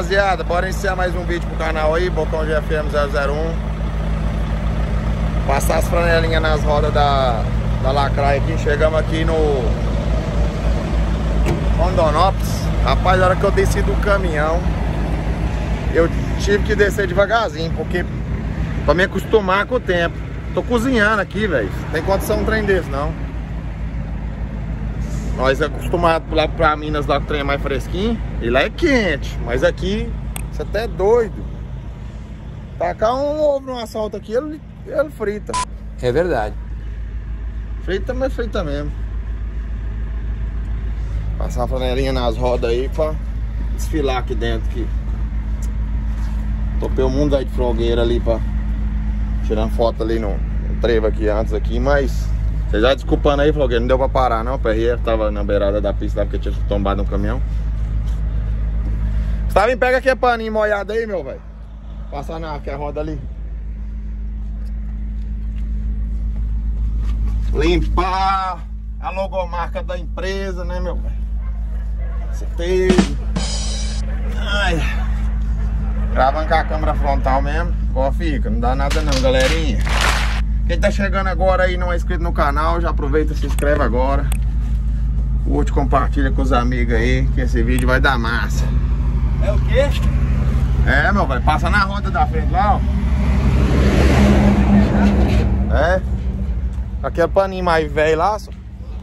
Rapaziada, bora iniciar mais um vídeo pro canal aí, Bocão GFM 001. Passar as franelinhas nas rodas da Lacraia aqui. Chegamos aqui no Rondonópolis. Rapaz, na hora que eu desci do caminhão, eu tive que descer devagarzinho, porque pra me acostumar com o tempo. Tô cozinhando aqui, velho. Não tem condição um trem desse, não. Nós acostumados lá pra Minas, lá que o trem é mais fresquinho. E lá é quente. Mas aqui, você até é doido. Tacar um ovo no asfalto aqui, ele frita. É verdade. Frita, mas frita mesmo. Passar a flanelinha nas rodas aí pra desfilar aqui dentro. Aqui. Topei o mundo aí de fogueira ali pra... Tirando foto ali no trevo aqui antes aqui, mas... Vocês já desculpando aí, Flogueiro, não deu pra parar não. O PRF tava na beirada da pista, porque tinha tombado no caminhão. Gustavo, pega aquele paninho molhado aí, meu velho. Passar na roda ali. Limpar a logomarca da empresa, né, meu velho? Certeza. Ai. Gravando com a câmera frontal mesmo. Ó, fica, não dá nada não, galerinha. Quem tá chegando agora aí e não é inscrito no canal, já aproveita e se inscreve agora. Curte, compartilha com os amigos aí, que esse vídeo vai dar massa. É o quê? É, meu velho, passa na roda da frente lá, ó. É. Aquele paninho mais velho lá, só.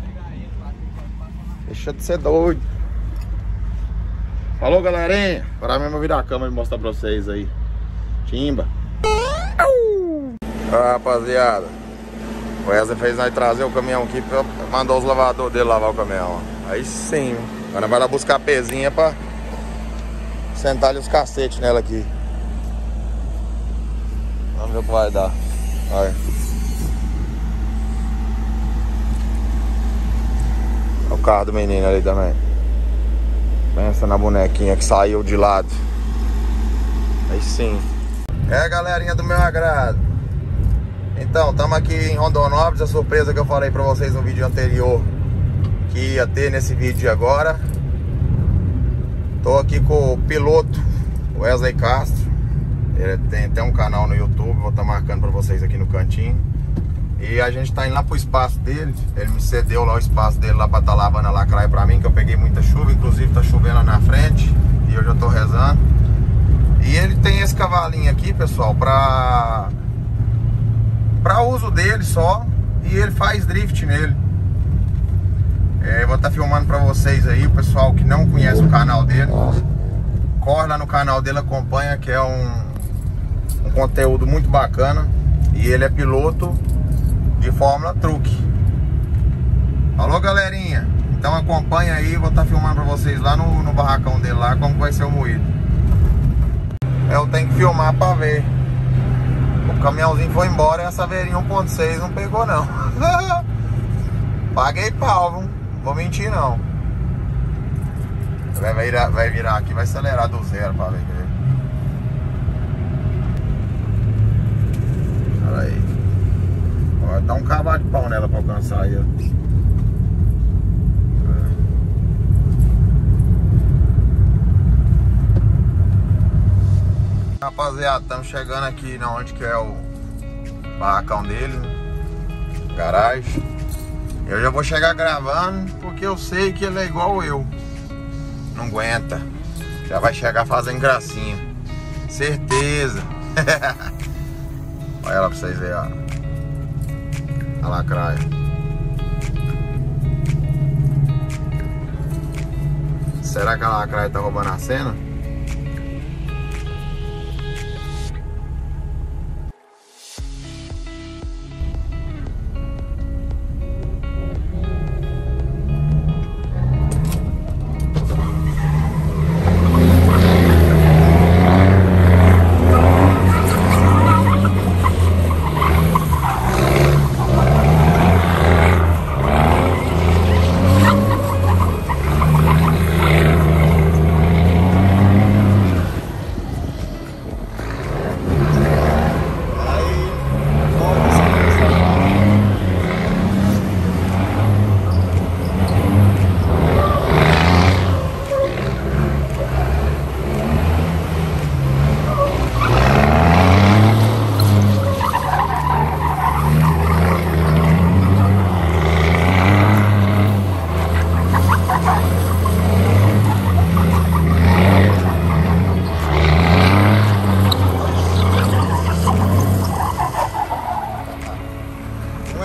Deixa de ser doido. Falou, galerinha. Agora mesmo eu virar a câmera e mostrar pra vocês aí. Timba. Rapaziada, o Wesley fez nós trazer o caminhão aqui, mandou os lavadores dele lavar o caminhão. Aí sim, agora vai lá buscar a pezinha pra sentar ali os cacetes nela aqui. Vamos ver o que vai dar. Olha. Olha o carro do menino ali também. Pensa na bonequinha que saiu de lado. Aí sim. É, galerinha do meu agrado. Então, estamos aqui em Rondonópolis. A surpresa que eu falei pra vocês no vídeo anterior que ia ter nesse vídeo de agora. Tô aqui com o piloto Wesley Castro. Ele tem até um canal no YouTube. Vou estar marcando pra vocês aqui no cantinho. E a gente tá indo lá pro espaço dele. Ele me cedeu lá o espaço dele lá pra estar lavando a Lacraia pra mim, que eu peguei muita chuva. Inclusive tá chovendo lá na frente e eu já tô rezando. E ele tem esse cavalinho aqui, pessoal, pra uso dele só. E ele faz drift nele. Eu vou estar filmando pra vocês aí. O pessoal que não conhece o canal dele, corre lá no canal dele, acompanha, que é um conteúdo muito bacana. E ele é piloto de Fórmula Truck. Falou, galerinha? Então acompanha aí. Vou estar filmando pra vocês lá no barracão dele lá, como vai ser o moído. Eu tenho que filmar pra ver. O caminhãozinho foi embora e a Saveirinha 1.6 não pegou não. Paguei pau, não vou mentir não. Vai virar aqui, vai acelerar do zero pra ver. Olha aí. Vai dar um cavalo de pau nela pra alcançar aí. Rapaziada, estamos chegando aqui na onde que é o barracão dele, garagem. Eu já vou chegar gravando, porque eu sei que ele é igual eu. Não aguenta. Já vai chegar fazendo gracinha. Certeza. Olha lá pra vocês verem, ó. A Lacraia. Será que a Lacraia tá roubando a cena?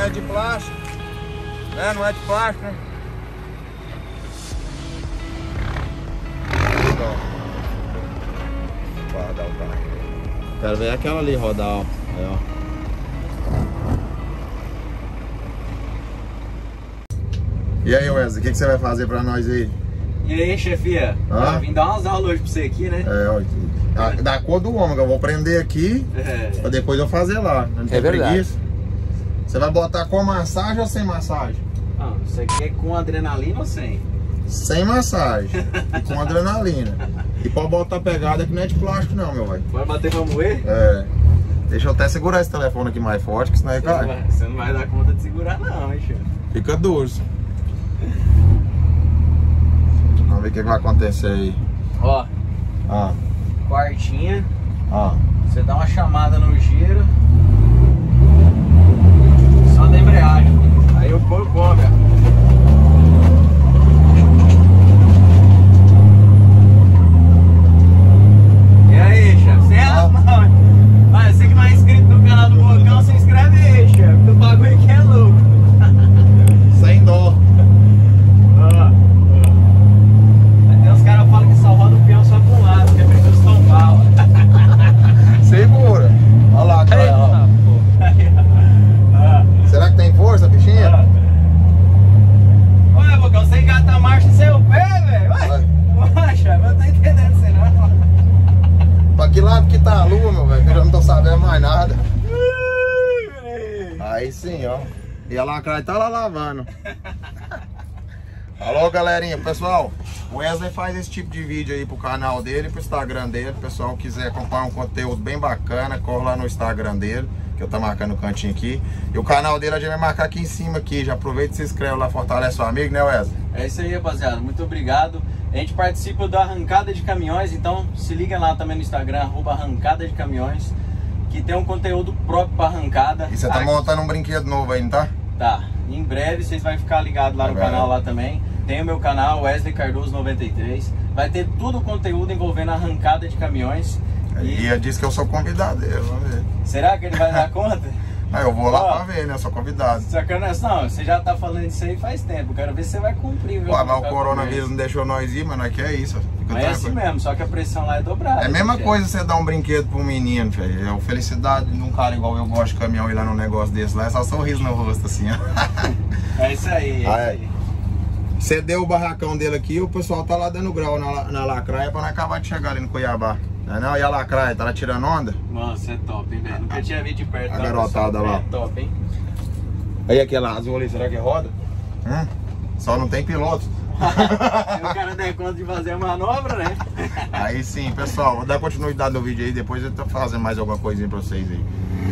é de plástico, né? Não é de plástico, né? Guardar o carro. Quero ver aquela ali rodar, ó. Aí, ó. E aí, Wesley, o que você vai fazer pra nós aí? E aí, chefia? Vim dar umas aulas hoje pra você aqui, né? Da cor do ômega, eu vou prender aqui pra depois eu fazer lá. Não tem preguiça. Você vai botar com massagem ou sem massagem? Não, você quer com adrenalina ou sem? Sem massagem e com adrenalina. E pode botar pegada que não é de plástico não, meu velho. Vai bater pra moer? Deixa eu até segurar esse telefone aqui mais forte, que senão ele cai. Você não vai dar conta de segurar não, hein, chefe? Fica duro. Vamos ver o que vai acontecer aí. Ó. Quartinha. Você dá uma chamada no giro. Só da embreagem. Aí eu ponho cobra. E aí, chefe? Certo? Mas você que não é inscrito no canal do Bocão, se inscreve aí, chefe. O bagulho aqui é louco. Sem dó. Tem uns caras que falam que só roda o peão só com um lado, porque é preciso tombar. Segura. Olha lá, cara. Será que tem força, bichinha? Ué, Bocão, você engata a marcha sem o pé, velho? Poxa, eu não tô entendendo isso não. Pra que lado que tá a lua, meu velho? Eu já não tô sabendo mais nada. Aí sim, ó. E a lacraia tá lá lavando. Alô, galerinha. Pessoal, o Wesley faz esse tipo de vídeo aí pro canal dele, pro Instagram dele. O pessoal quiser acompanhar um conteúdo bem bacana, corre lá no Instagram dele, que eu tô marcando o cantinho aqui. E o canal dele a gente vai marcar aqui em cima aqui. Já aproveita e se inscreve lá, fortalece o amigo, né, Wesley? É isso aí, rapaziada. Muito obrigado. A gente participa da Arrancada de Caminhões, então se liga lá também no Instagram, @Arrancada de Caminhões, que tem um conteúdo próprio pra arrancada. E você tá montando um brinquedo novo aí, não tá? Tá. Em breve vocês vão ficar ligados lá no canal lá também. Tem o meu canal, Wesley Cardoso 93. Vai ter todo o conteúdo envolvendo a arrancada de caminhões. E ele disse que eu sou convidado dele, vamos ver. Será que ele vai dar conta? Eu vou lá pra ver, né? Eu sou convidado. Sacanagem, não, você já tá falando isso aí faz tempo. Quero ver se você vai cumprir, viu? Mas o coronavírus não deixou nós ir, mas nós quer isso. Mas é assim mesmo, só que a pressão lá é dobrada. É a mesma coisa você dar um brinquedo pro menino, velho. É a felicidade de um cara igual eu gosto de caminhão ir lá num negócio desse lá. É só sorriso no rosto, assim, ó. É isso aí. Você deu o barracão dele aqui, o pessoal tá lá dando grau na lacraia pra não acabar de chegar ali no Cuiabá. Não, e a lacraia, tá lá tirando onda? Nossa, é top, hein, velho? Nunca tinha visto de perto. A garotada lá. É top, hein? Aí aquela azul ali, será que roda? Só não tem piloto. Se o cara der conta de fazer a manobra, né? Aí sim, pessoal, vou dar continuidade no vídeo aí, depois eu tô fazendo mais alguma coisinha pra vocês aí.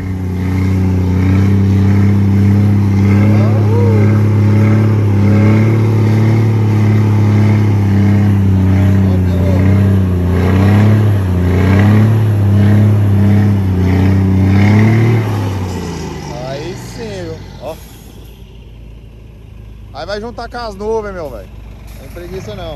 Aí vai juntar com as nuvens, meu velho. Não tem preguiça não.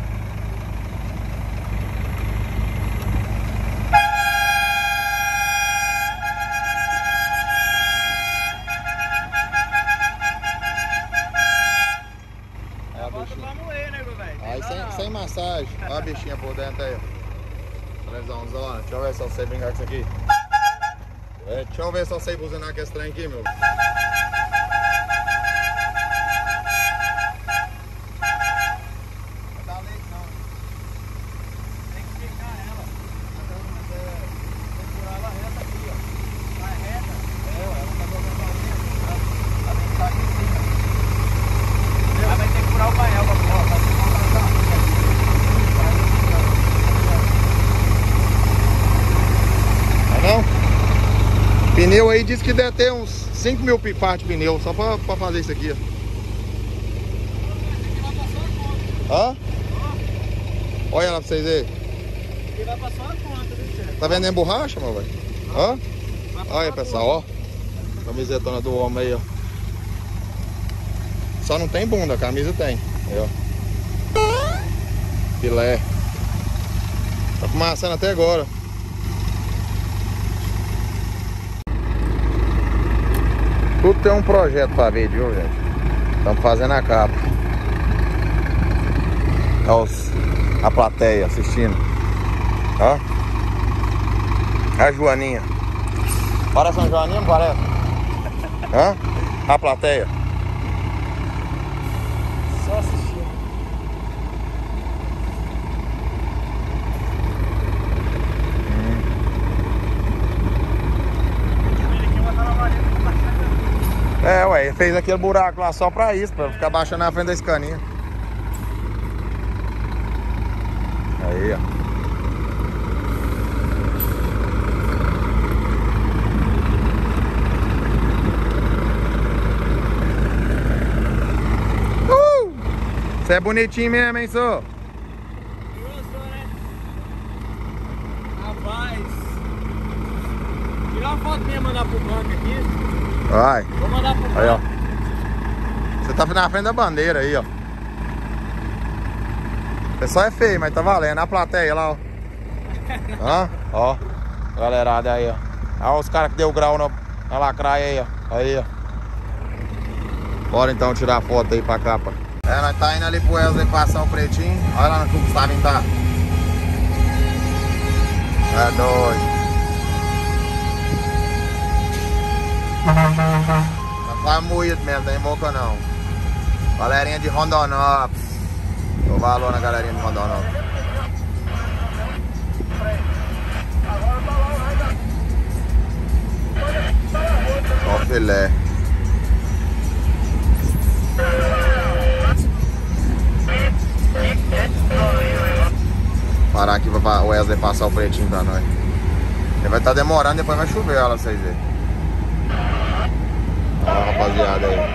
Aí sem massagem. Olha a bichinha por dentro aí. Televisãozona. Deixa eu ver se eu sei brincar com isso aqui. Deixa eu ver se eu sei buzinar com esse trem aqui, meu. Pneu aí diz que deve ter uns 5 mil partes de pneu, só pra fazer isso aqui, ó. Olha lá pra vocês aí. Ele vai passar uma conta, viu? Tá vendendo borracha, meu velho? Ó. Olha aí, pessoal, ó. Camisetona do homem aí, ó. Só não tem bunda, a camisa tem. Aí, ó. Filé. Tá fumaçando até agora. Tudo tem um projeto pra ver, viu, gente? Estamos fazendo a capa. Olha a plateia assistindo. Ó. A Joaninha. Parece uma Joaninha, não parece? Hã? A plateia. Só assistindo. É, ué, ele fez aquele buraco lá só pra isso, pra ficar baixando na frente da escaninha. Aí, ó. Você é bonitinho mesmo, hein, sô? Rapaz, tirar uma foto minha e mandar pro banco aqui. Vai. Vou mandar pro banco. Aí, ó. Você tá na frente da bandeira aí, ó. O pessoal é feio, mas tá valendo. A plateia lá, ó. Hã? Ó. Galerada aí, ó. Olha os caras que deu grau na lacraia aí, ó. Aí, ó. Bora então tirar a foto aí pra capa. É, nós tá indo ali pro Wesley passar o pretinho. Olha lá no que o Gustavo tá. É doido. Não faz moído mesmo, tem boca não. Galerinha de Rondonópolis. Dou valor na galerinha de Rondonópolis. Ó o filé. Parar aqui pra o Wesley passar o pretinho pra nós. Ele vai estar demorando, depois vai chover ela, vocês verem. Ó, rapaziada aí.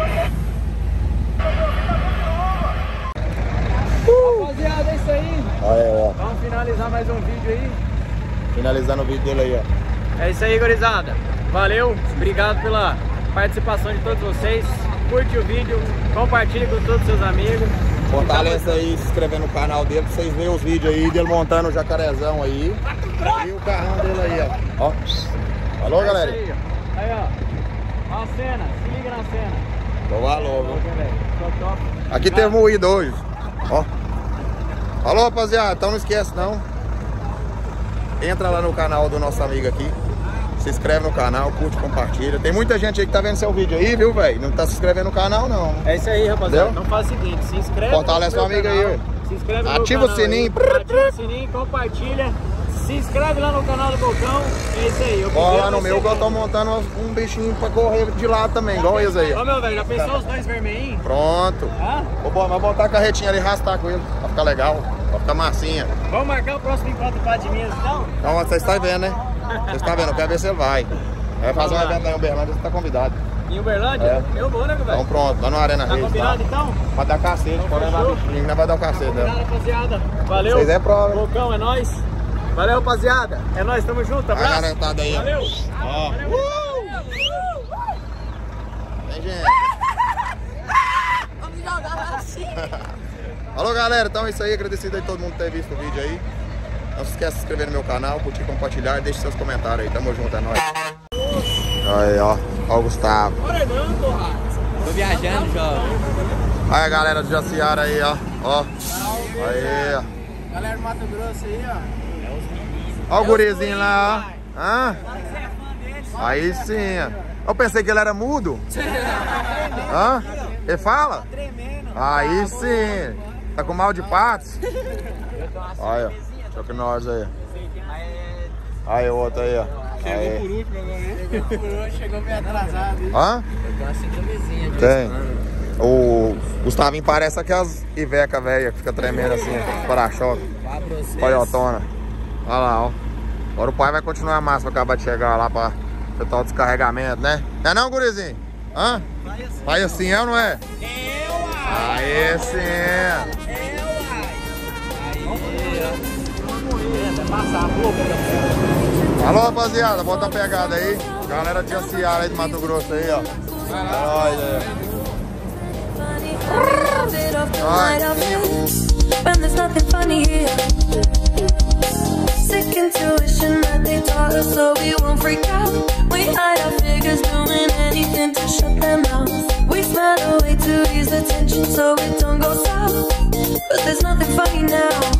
Rapaziada, é isso aí. Ó. Vamos finalizar mais um vídeo aí. Finalizando o vídeo dele aí, ó. É isso aí, gurizada. Valeu, obrigado pela participação de todos vocês. Curte o vídeo, compartilhe com todos os seus amigos. Fortalece aí, se inscrever no canal dele pra vocês verem os vídeos aí dele montando o jacarezão aí. E o carrão dele aí, ó. Alô, galera? Aí, ó. Ó a cena, se liga na cena. Dou valor, Ó, viu? galera. Top. Aqui teve moído hoje. Ó. Alô, rapaziada, então não esquece não. Entra lá no canal do nosso amigo aqui. Se inscreve no canal, curte, compartilha. Tem muita gente aí que tá vendo seu vídeo aí, viu, velho? Não tá se inscrevendo no canal, não. É isso aí, rapaziada. Entendeu? Então faz o seguinte, se inscreve. Fortalece no seu meu amigo canal, aí, ué. se inscreve no Ativa meu o sininho. canal aí, ativa o sininho, compartilha. Se inscreve lá no canal do Bocão. É isso aí. Bora lá no meu que eu tô montando um bichinho pra correr de lado também, igual eles aí. Ó, meu velho, já pensou os dois vermelhinhos? Pronto. Hã? Vou botar a carretinha ali e arrastar com ele. Pra ficar legal. Pra ficar massinha. Vamos marcar o próximo encontro para de Minas, então? Então vocês estão vendo, né? Vocês estão vendo, eu quero ver se ele vai. Vai fazer um evento lá em Uberlândia, você tá convidado. Em Uberlândia? É. Eu vou, né, velho? Então pronto, lá no Arena Tá Reis. combinado, então? Vai dar cacete, Então, pode levar fechou. bichinho, né? Vai dar o cacete, Combinado, né? rapaziada. Valeu. Vocês é prova. Bocão, é nóis. Valeu, rapaziada. É nóis, tamo junto. Olha a Abraço. garotada aí, ó. Valeu. Ó. Valeu. Tem gente. Alô, galera, então é isso aí. Agradecido aí todo mundo ter visto o vídeo aí. Não se esqueça de se inscrever no meu canal, curtir, compartilhar e deixe seus comentários aí. Tamo junto, é nóis. Aí, ó. Ó o Gustavo. Tô viajando, jovem. Aí a galera do Jaciara aí, ó. Ó. Aí, ó. Galera do Mato Grosso aí, ó. Ó o gurizinho lá, ó. Hã? Aí sim, ó. Eu pensei que ele era mudo. Hã? Ele fala? Aí sim. Tá com mal de patos? Olha, choque nós aí. Aí o outro aí, ó. Chegou por último agora, né? Chegou por último, chegou meio atrasado. Hã? Eu tô assim camisinha. Tem. O Gustavinho parece aquelas Iveca velha que fica tremendo assim, para-choque. Coiotona. Olha lá, ó. Agora o pai vai continuar a massa pra acabar de chegar lá pra efetuar o descarregamento, né? Não é não, gurizinho? Hã? Vai assim, é ou não é? Aí sim. Alô, rapaziada, bota a pegada aí. Galera de Jaciara aí do Mato Grosso aí, ó. É nóis aí. When there's nothing funny here. Sick intuition that they taught us so we won't freak out. We hide our figures doing anything to shut their mouth. We smile away to ease the tension so it don't go south. But there's nothing funny now.